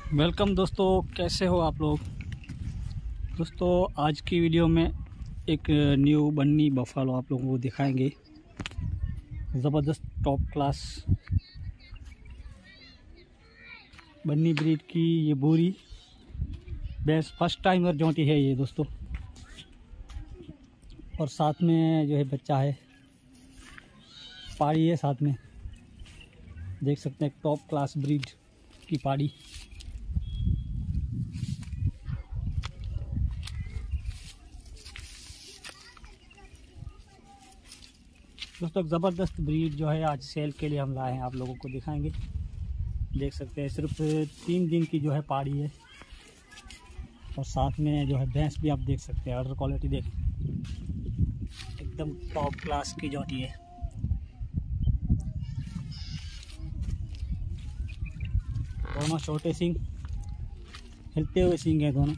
Welcome दोस्तों, कैसे हो आप लोग। दोस्तों आज की वीडियो में एक न्यू बन्नी बफालो आप लोगों को दिखाएंगे। ज़बरदस्त टॉप क्लास बन्नी ब्रीड की ये बोरी बेस्ट फर्स्ट टाइमर जोटी है ये दोस्तों। और साथ में जो है बच्चा है, पाड़ी है साथ में, देख सकते हैं टॉप क्लास ब्रीड की पाड़ी। दोस्तों ज़बरदस्त ब्रीड जो है आज सेल के लिए हम लाए हैं, आप लोगों को दिखाएंगे। देख सकते हैं सिर्फ 3 दिन की जो है पाड़ी है और साथ में जो है भैंस भी आप देख सकते हैं। ऑर्डर क्वालिटी देखें, एकदम टॉप क्लास की जोटी है। दोनों छोटे सींग, हिलते हुए सींग हैं दोनों।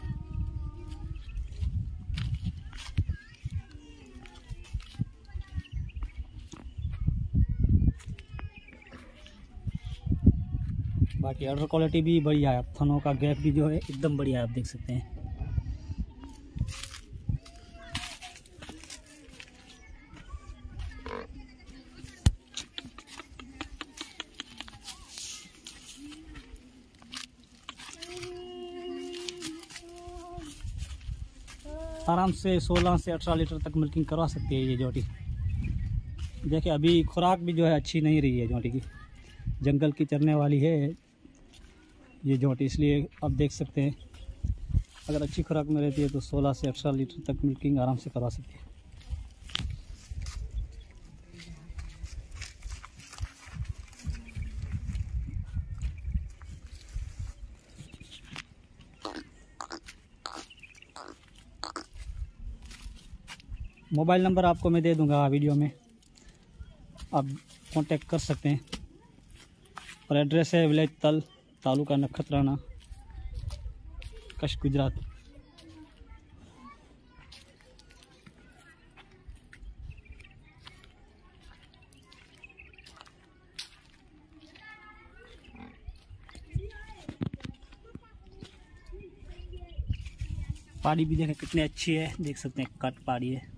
बाकी ऑर्डर क्वालिटी भी बढ़िया है, थनों का गैप भी जो है एकदम बढ़िया है, आप देख सकते हैं। आराम से 16 से 18 लीटर तक मिल्किंग करवा सकती है ये जोटी। देखिए अभी खुराक भी जो है अच्छी नहीं रही है जोटी की, जंगल की चरने वाली है ये जोटी, इसलिए आप देख सकते हैं अगर अच्छी खुराक में रहती है तो 16 से 18 लीटर तक मिल्किंग आराम से करवा सकती है। मोबाइल नंबर आपको मैं दे दूंगा वीडियो में, आप कांटेक्ट कर सकते हैं। और एड्रेस है विलेज तल, तालुका नखत्राना, कच्छ, गुजरात। पाड़ी भी देखें कितनी अच्छी है, देख सकते हैं कट पाड़ी है।